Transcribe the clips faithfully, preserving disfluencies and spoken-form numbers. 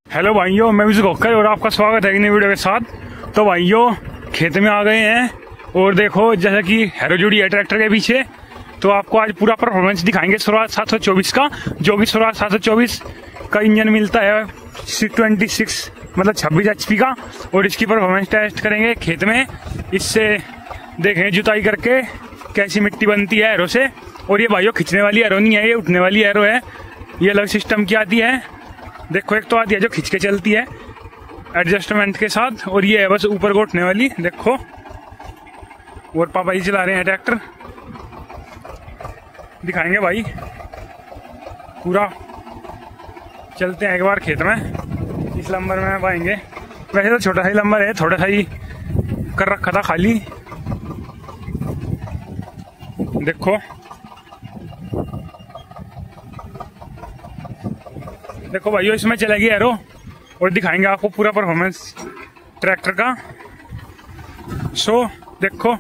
Hello भाइयों, मैं विजय गोखर और आपका स्वागत है एक नई वीडियो के साथ। तो भाइयों खेत में आ गए हैं और देखो जैसा कि हैरो जुड़ी है ट्रैक्टर के पीछे, तो आपको आज पूरा परफॉर्मेंस दिखाएंगे स्वराज सात सौ चौबीस का, जो कि स्वराज सात सौ चौबीस का इंजन मिलता है ट्वेंटी सिक्स मतलब छब्बीस एच पी का। और इसकी परफॉर्मेंस टेस्ट करेंगे खेत में, इससे देखेंगे जुताई करके कैसी मिट्टी बनती है हैरो से। और ये भाइयों खिंचने वाली हैरो नहीं है, ये उठने वाली हैरो है। ये अलग सिस्टम की आती है, देखो एक तो आती है जो खिंच के चलती है एडजस्टमेंट के साथ, और ये है बस ऊपर को उठने वाली, देखो। और पापा जी चला रहे हैं ट्रैक्टर, दिखाएंगे भाई पूरा। चलते हैं एक बार खेत में, इस लंबर में पाएंगे। वैसे तो छोटा सा ही लंबर है, थोड़ा सा ही कर रखा था खाली, देखो। देखो भाइयों इसमें चलेगी एरो और दिखाएंगे आपको पूरा परफॉर्मेंस ट्रैक्टर का। सो देखो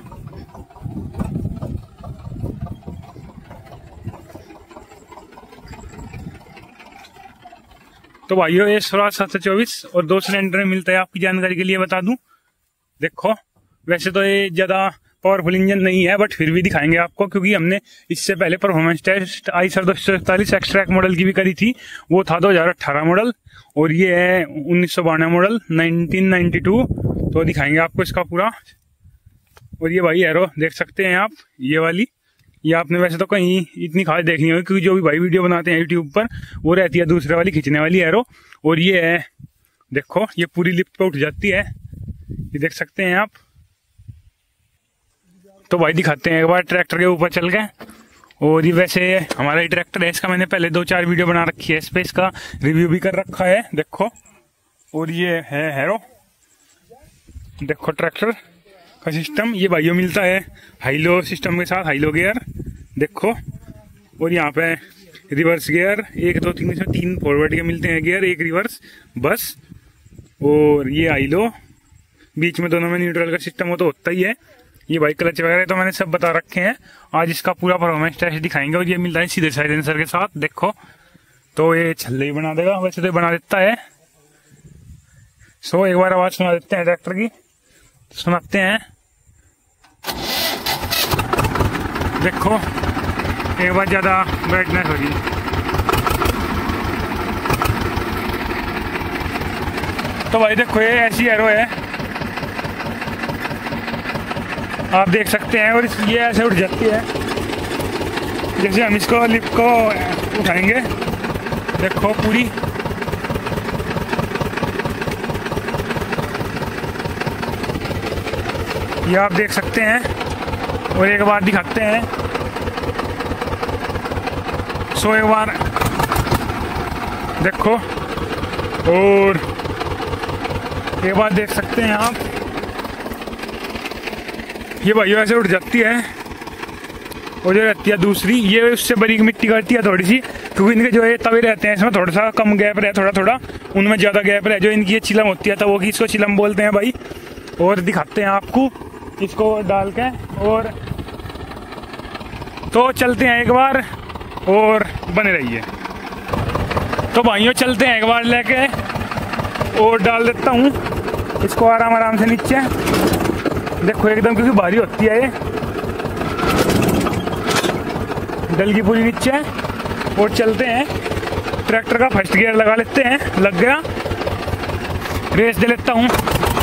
तो भाइयों ये स्वराज सात सौ चौबीस और दो सिलेंडर में मिलता है, आपकी जानकारी के लिए बता दूं। देखो वैसे तो ये ज्यादा पावरफुल इंजन नहीं है, बट फिर भी दिखाएंगे आपको, क्योंकि हमने इससे पहले परफॉर्मेंस टेस्ट आईसर दो सौ इकतालीस एक्सट्रैक मॉडल की भी करी थी, वो था दो हज़ार अठारह मॉडल, और ये है उन्नीस सौ बानवे मॉडल नाइनटीन नाइंटी टू। तो दिखाएंगे आपको इसका पूरा। और ये भाई एरो देख सकते हैं आप, ये वाली, ये आपने वैसे तो कहीं इतनी खास देखनी होगी, क्योंकि जो भी भाई वीडियो बनाते हैं यूट्यूब पर वो रहती है दूसरे वाली खींचने वाली एरो। और ये है देखो, ये पूरी लिफ्ट पे उठ जाती है, ये देख सकते हैं आप। तो भाई दिखाते हैं एक बार ट्रैक्टर के ऊपर चल गए। और ये वैसे हमारा ही ट्रैक्टर है, इसका मैंने पहले दो चार वीडियो बना रखी है, इस पे इसका रिव्यू भी कर रखा है, देखो। और ये है हैरो, देखो ट्रैक्टर का सिस्टम। ये भाइयों मिलता है हाइलो सिस्टम के साथ, हाइलो गियर, देखो। और यहाँ पे रिवर्स गियर, एक दो तीन इसमें तीन फॉरवर्ड के मिलते हैं गियर, एक रिवर्स बस। और ये हाइलो, बीच में दोनों में न्यूट्रल का सिस्टम हो तो होता ही है। ये भाई क्लच वगैरह तो मैंने सब बता रखे हैं, आज इसका पूरा परफॉर्मेंस टेस्ट दिखाएंगे। और ये मिलता है सीधे साइलेंसर के साथ, देखो। तो ये छल्ले ही बना देगा, वैसे तो बना देता है। सो एक बार आवाज सुना देते हैं ट्रैक्टर की, सुनाते हैं, देखो एक बार ज्यादा ब्राइटनेस होगी। तो भाई देखो ये ऐसी एरो है, आप देख सकते हैं। और ये ऐसे उठ जाती है, जैसे हम इसको लिफ्ट को उठाएंगे, देखो पूरी। ये आप देख सकते हैं। और एक बार दिखाते हैं, सो एक बार देखो। और एक बार देख सकते हैं आप, ये भाइयों ऐसे उठ जाती है। और जो रहती है दूसरी, ये उससे बारीक मिट्टी करती है थोड़ी सी, क्योंकि इनके जो ये तवे रहते हैं इसमें थोड़ा सा कम गैप रहे, थोड़ा थोड़ा उनमें ज्यादा गैप रहे, जो इनकी ये चिलम होती है तवों की, इसको चिलम बोलते हैं भाई। और दिखाते हैं आपको इसको डाल के। और तो चलते हैं एक बार और बने रहिए। तो भाइयों चलते हैं एक बार लेके, और डाल देता हूँ इसको आराम आराम से नीचे, देखो एकदम, क्योंकि भारी होती है ये, डल की पूरी नीचे। और चलते हैं, ट्रैक्टर का फर्स्ट गियर लगा लेते हैं, लग गया, रेस दे लेता हूँ।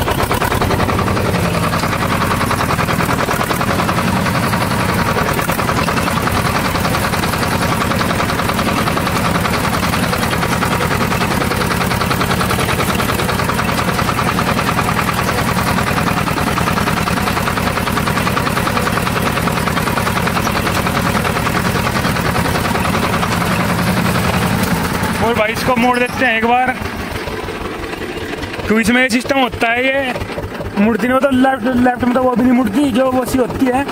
और भाई इसको मोड़ देते हैं एक बार, क्योंकि इसमें सिस्टम होता है, ये मुड़ती नहीं होता, लेफ्ट लेफ्ट में तो वो भी नहीं मुड़ती, जो वो सी होती है।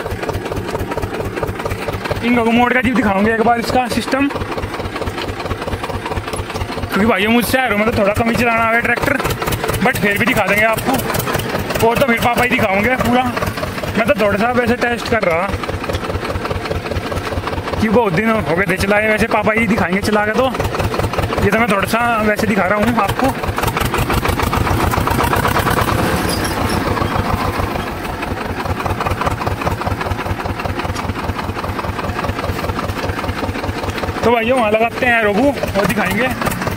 इनको मोड़ के जीव दिखाऊंगे एक बार इसका सिस्टम, क्योंकि भाइयों मुझसे हैरो में तो थोड़ा कम ही चलाना है ट्रैक्टर, बट फिर भी दिखा देंगे आपको। और तो फिर पापा ही दिखाऊंगे पूरा, मैं तो थोड़ा सा वैसे टेस्ट कर रहा कि बहुत दिन हो गए थे चलाए, वैसे पापा ही दिखाएंगे चला के। तो ये तो मैं थोड़ा सा वैसे दिखा रहा हूँ आपको। तो भाइयों वहाँ लगाते हैं रोबू और दिखाएंगे।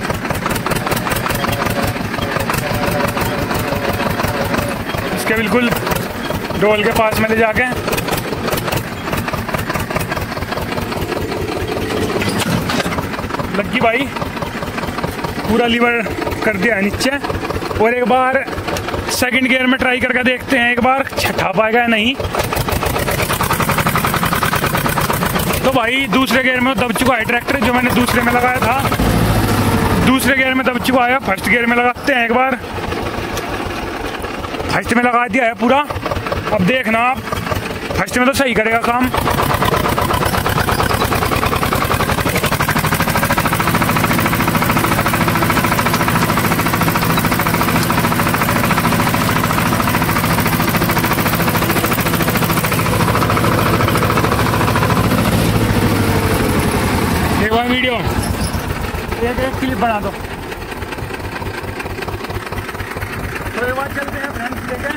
इसके बिल्कुल डोल के पास में ले जाके लगी भाई, पूरा लीवर कर दिया नीचे। और एक बार सेकंड गियर में ट्राई करके देखते हैं एक बार छठा पाएगा या नहीं। तो भाई दूसरे गियर में दब चुका है ट्रैक्टर, जो मैंने दूसरे में लगाया था दूसरे गियर में दब चुका है। फर्स्ट गियर में लगाते हैं एक बार। फर्स्ट में लगा दिया है पूरा। अब देखना आप, फर्स्ट में तो सही करेगा काम। एक बार वीडियो एक एक क्लिप बना दो। तो एक बार चलते हैं फ्रेंड्स लेके।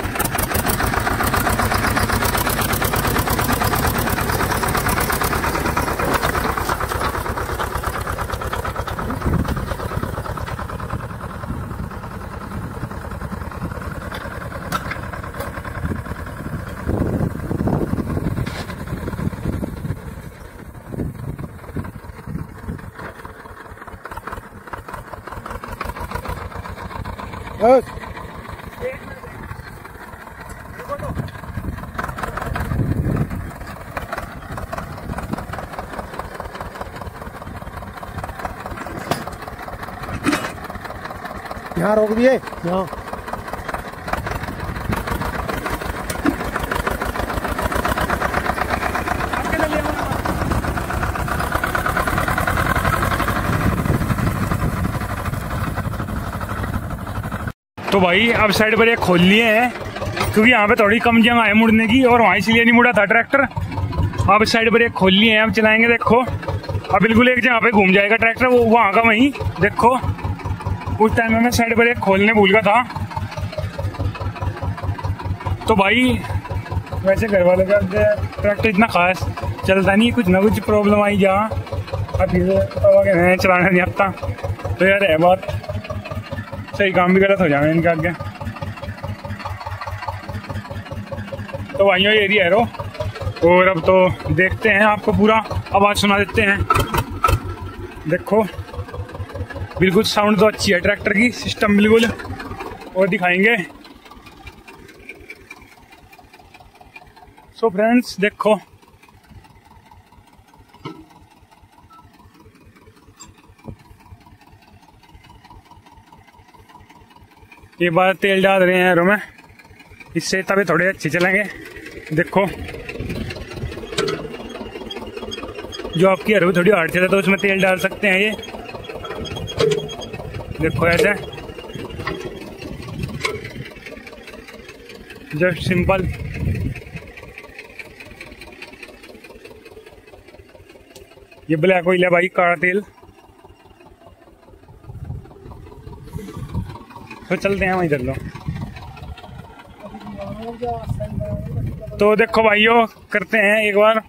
बस यहाँ रोक दिए यहाँ। तो भाई अब साइड पर एक खोल लिए हैं, क्योंकि यहाँ पे थोड़ी कम जगह है मुड़ने की, और वहाँ इसलिए नहीं मुड़ा था ट्रैक्टर। अब साइड पर एक खोल लिए हैं, अब चलाएंगे। देखो अब बिल्कुल एक जगह पे घूम जाएगा ट्रैक्टर, वो वहाँ का वहीं। देखो उस टाइम में मैं साइड पर एक खोलने भूल गया था। तो भाई वैसे घर वालों का ट्रैक्टर इतना खास चलता नहीं, कुछ ना कुछ प्रॉब्लम आई जा, अब फिर चलाना नहीं आता। तो यार है बात, सही काम भी गलत हो जाएगा इनके आगे। तो भाइयों ये एरिया है रो। और अब तो देखते हैं, आपको पूरा आवाज़ सुना देते हैं। देखो बिल्कुल साउंड तो अच्छी है ट्रैक्टर की, सिस्टम बिल्कुल। और दिखाएंगे। सो फ्रेंड्स देखो ये बार तेल डाल रहे हैं एरो में, इससे तभी थोड़े अच्छे चलेंगे। देखो जो आपकी एरो थोड़ी हार्ड चले तो उसमें तेल डाल सकते हैं ये। देखो ऐसे जस्ट सिंपल। ये ब्लैक ऑयल है भाई, काला तेल। तो चलते हैं वहीं इधर लो। तो देखो भाइयों करते हैं एक बार।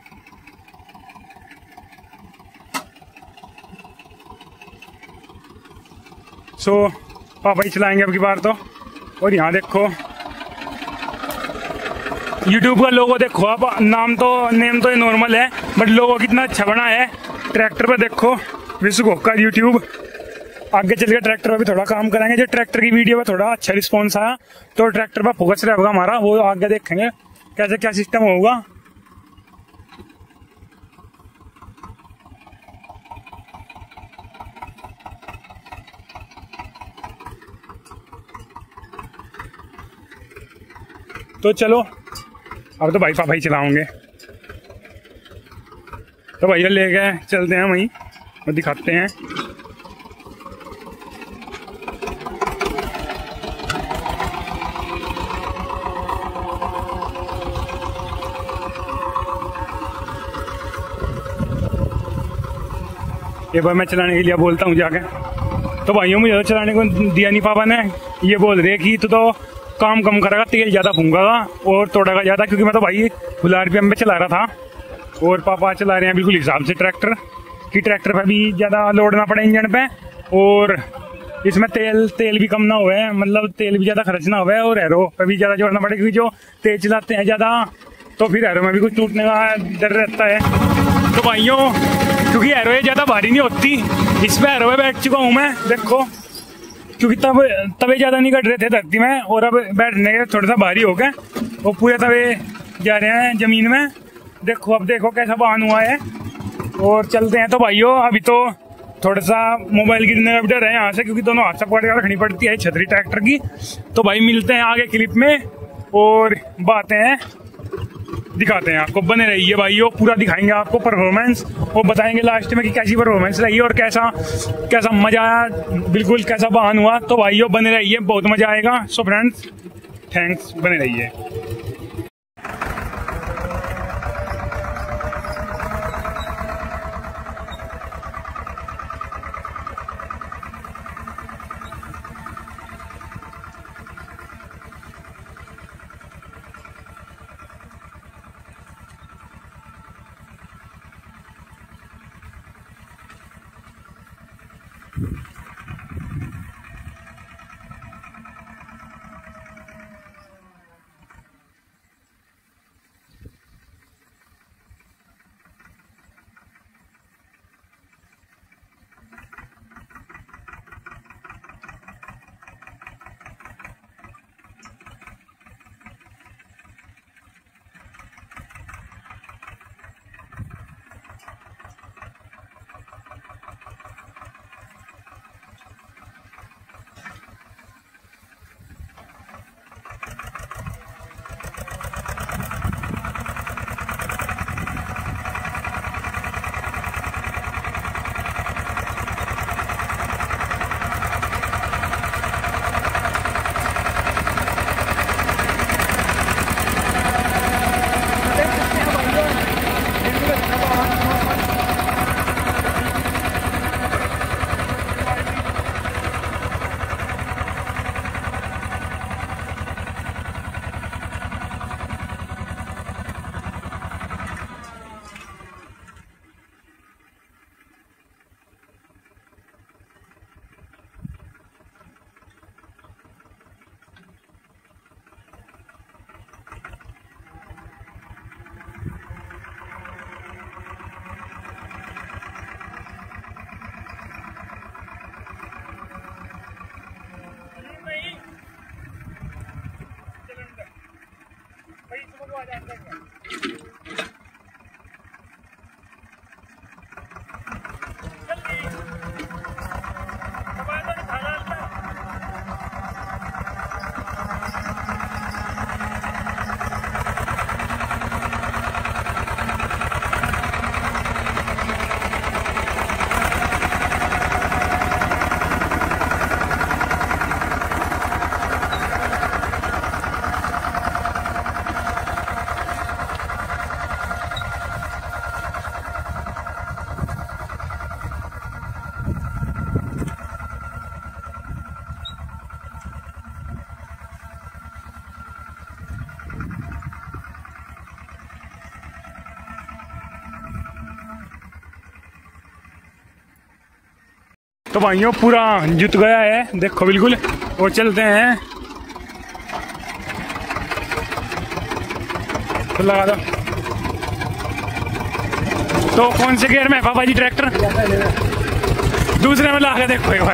सो पापा ही चलाएंगे अब की बार तो। और यहाँ देखो यूट्यूब का लोगो देखो आप, नाम तो नेम तो नॉर्मल है, बट लोगो कितना अच्छा बना है ट्रैक्टर पे। देखो विश्वकोका यूट्यूब। आगे चल के ट्रैक्टर पर भी थोड़ा काम करेंगे। जो ट्रैक्टर की वीडियो में थोड़ा अच्छा रिस्पॉन्स आया तो ट्रैक्टर पर फोकस रहेगा हमारा, वो आगे देखेंगे कैसे क्या सिस्टम होगा। तो चलो अब तो भाई पापा ही चलाओगे। तो भैया ले गए, चलते हैं वहीं और दिखाते हैं। ये बार मैं चलाने के लिए बोलता हूँ जाके। तो भाइयों मुझे तो चलाने को दिया नहीं पापा ने। ये बोल रहे कि तू तो काम कम करेगा, तेल ज्यादा फूंकेगा और तोड़ेगा ज्यादा, क्योंकि मैं तो भाई फुल आरपीएम पे चला रहा था और पापा चला रहे हैं बिल्कुल हिसाब से ट्रैक्टर, कि ट्रैक्टर पे भी ज्यादा लोड ना पड़े इंजन पे और इसमें तेल तेल भी कम ना हुए, मतलब तेल भी ज्यादा खर्च ना हुए और एरो पे भी ज्यादा जोड़ना पड़े, क्योंकि जो तेज चलाते हैं ज्यादा तो फिर एरो में भी कुछ टूटने का डर रहता है। तो भाइयों क्योंकि एरो ये ज्यादा भारी नहीं होती, इस पे एरो में बैठ चुका हूँ मैं, देखो, क्योंकि तब तवे ज्यादा नहीं कट रहे थे धरती में और अब बैठने के थोड़ा सा भारी हो गए और पूरे तवे जा रहे हैं जमीन में। देखो अब देखो कैसा वाहन हुआ है और चलते हैं। तो भाइयों अभी तो थोड़ा सा मोबाइल गिरने का भी डर है यहाँ से, क्योंकि दोनों हाथ से पकड़ के रखनी पड़ती है छतरी ट्रैक्टर की। तो भाई मिलते हैं आगे क्लिप में और बातें हैं दिखाते हैं आपको, बने रहिए भाइयों, पूरा दिखाएंगे आपको परफॉर्मेंस और बताएंगे लास्ट में कि कैसी परफॉर्मेंस रही और कैसा कैसा मजा आया, बिल्कुल कैसा वाहन हुआ। तो भाइयों बने रहिए, बहुत मजा आएगा। सो फ्रेंड्स थैंक्स, बने रहिए। तो भाइयों पूरा जुट गया है, देखो बिल्कुल, और चलते हैं। तो लगा दो। तो कौन से गियर में है पापा जी ट्रैक्टर? दूसरे में लगा के देखो एक बार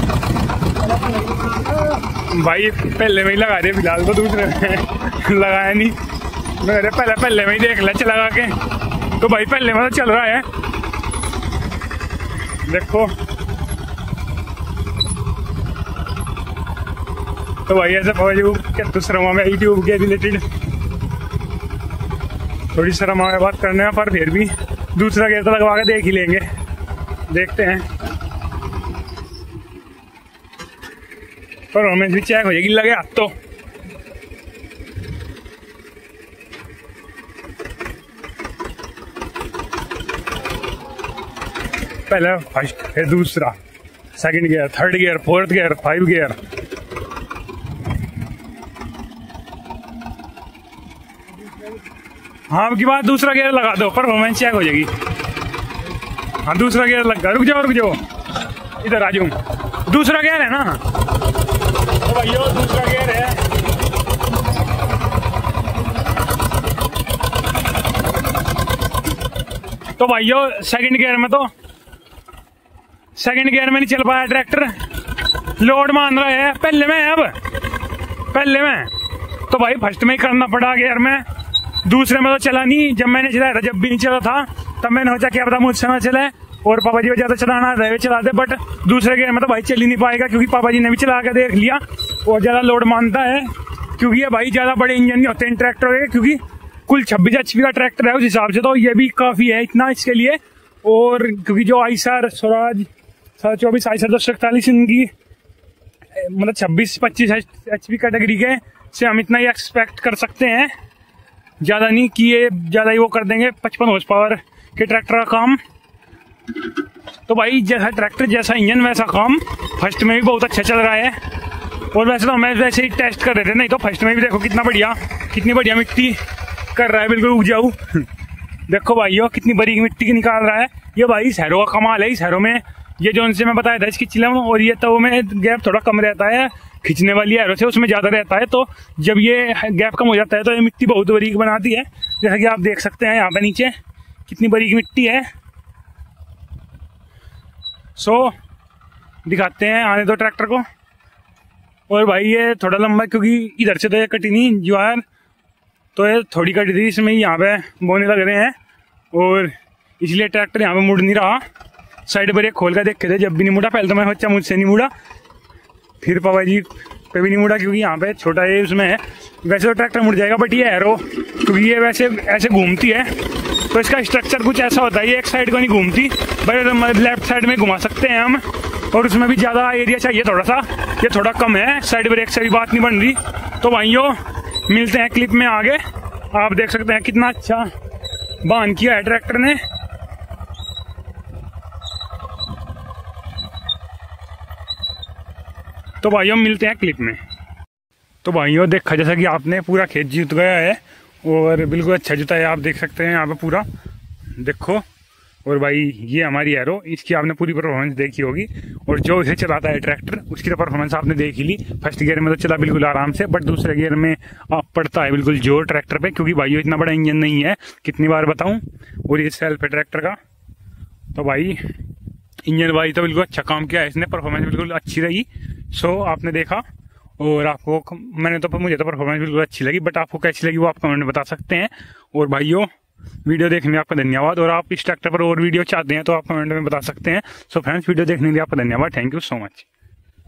भाई, पहले में ही लगा दे फिलहाल, तो दूसरे में लगाया नहीं। मेरे पहले पहले में ही देख ले चला के, तो भाई पहले में तो चल रहा है, देखो। तो भाई ऐसे क्या तो शर्मा में यूट्यूब के रिलेटेड थोड़ी शर्मा में बात करने में, पर फिर भी दूसरा गेयर तो लगवा के देख ही लेंगे, देखते हैं। पर हमें भी चेक हो जाएगी, लगे हाथ तो। पहला फर्स्ट फिर दूसरा, second gear, third gear, fourth gear, five gear. हाँ अब की बात दूसरा गियर लगा दो, परफॉर्मेंस चेक हो जाएगी। हाँ दूसरा गियर लग गया, रुक जाओ रुक जाओ, इधर आ जाऊं। दूसरा गियर है ना, तो भाइयों दूसरा गियर है। तो भाइयों सेकंड गियर में तो सेकंड गियर में नहीं चल पाया ट्रैक्टर, लोड मान रहा है। पहले में अब पहले में तो भाई फर्स्ट में ही करना पड़ा गियर में, दूसरे में तो चला नहीं। जब मैंने चलाया था, जब भी नहीं चला था तब मैंने सोचा क्या पता मुझसे ना चले, और पापा जी को ज्यादा चलाना रहे चलाते, बट दूसरे गियर में तो भाई चल ही नहीं पाएगा, क्योंकि पापा जी ने भी चला के देख लिया और ज्यादा लोड मानता है। क्योंकि ये भाई ज्यादा बड़े इंजन नहीं होते इन ट्रैक्टर के, क्योंकि कुल छब्बीस एच पी का ट्रैक्टर है उस हिसाब से, तो ये भी काफी है इतना इसके लिए। और क्योंकि जो आईसर स्वराज सात चौबीस आईसर दो सौ इकतालीस इनकी मतलब छब्बीस पच्चीस एच पी कैटेगरी के से हम इतना ही एक्सपेक्ट कर सकते हैं, ज्यादा नहीं कि ये ज्यादा ही वो कर देंगे पचपन हॉर्स पावर के ट्रैक्टर का काम। तो भाई जैसा ट्रैक्टर जैसा इंजन वैसा काम, फर्स्ट में भी बहुत अच्छा चल रहा है। और वैसे तो मैं वैसे ही टेस्ट कर रहे थे, नहीं तो फर्स्ट में भी देखो कितना बढ़िया कितनी बढ़िया मिट्टी कर रहा है, बिल्कुल उपजाऊ। देखो भाइयों कितनी बरीक मिट्टी की निकाल रहा है। ये भाई शहरों का कमाल है। इस शहरों में ये जो उनसे मैं बताया था इसकी चिलम, और ये तो में गैप थोड़ा कम रहता है, खींचने वाली एरो से उसमें ज्यादा रहता है। तो जब ये गैप कम हो जाता है तो ये मिट्टी बहुत बारीक बनाती है, जैसा कि आप देख सकते हैं यहाँ पे नीचे कितनी बारीक मिट्टी है। सो दिखाते हैं, आने दो ट्रैक्टर को। और भाई ये थोड़ा लंबा, क्योंकि इधर से तो ये कटी नहीं ज्वार, तो ये थोड़ी कटी थी, इसमें यहाँ पे बोने लग रहे हैं और इसलिए ट्रैक्टर यहाँ पे मुड़ नहीं रहा। साइड पर एक खोल कर देखे थे, जब भी नहीं मुड़ा। पहले तो मैं बच्चा मुझसे नहीं मुड़ा, फिर पापा जी पे भी नहीं मुड़ा, क्योंकि यहाँ पे छोटा है उसमें है। वैसे तो ट्रैक्टर मुड़ जाएगा, बट ये एरो क्योंकि ये वैसे ऐसे घूमती है तो इसका स्ट्रक्चर कुछ ऐसा होता है, ये एक साइड को नहीं घूमती, बट लेफ्ट साइड में घुमा सकते हैं हम। और उसमें भी ज़्यादा एरिया चाहिए थोड़ा सा, ये थोड़ा कम है, साइड ब्रेक से भी बात नहीं बन रही। तो भाइयों मिलते हैं क्लिप में आगे। आप देख सकते हैं कितना अच्छा बांध किया है ट्रैक्टर ने। तो भाइयों मिलते हैं क्लिप में। तो भाइयों देखा जैसा कि आपने पूरा खेत जीत गया है और बिल्कुल अच्छा जुता है, आप देख सकते हैं यहाँ पे पूरा देखो। और भाई ये हमारी एरो, इसकी आपने पूरी परफॉर्मेंस देखी होगी, और जो इसे चलाता है ट्रैक्टर उसकी तो परफॉर्मेंस आपने देख ही ली। फर्स्ट गियर में तो चला बिल्कुल आराम से, बट दूसरे गियर में आप पड़ता है बिल्कुल जोर ट्रैक्टर पे, क्योंकि भाई इतना बड़ा इंजन नहीं है, कितनी बार बताऊं। और ये सेल्फ है ट्रैक्टर का। तो भाई इंजन भाई तो बिल्कुल अच्छा काम किया है इसने, परफॉर्मेंस बिल्कुल अच्छी रही। सो आपने देखा, और आपको मैंने तो मुझे तो परफॉर्मेंस बिल्कुल अच्छी लगी, बट आपको कैसी लगी वो आप कमेंट में बता सकते हैं। और भाइयों वीडियो देखने में आपका धन्यवाद, और आप इस ट्रैक्टर पर और वीडियो चाहते हैं तो आप कमेंट में बता सकते हैं। सो फ्रेंड्स वीडियो देखने के लिए आपका धन्यवाद, थैंक यू सो मच।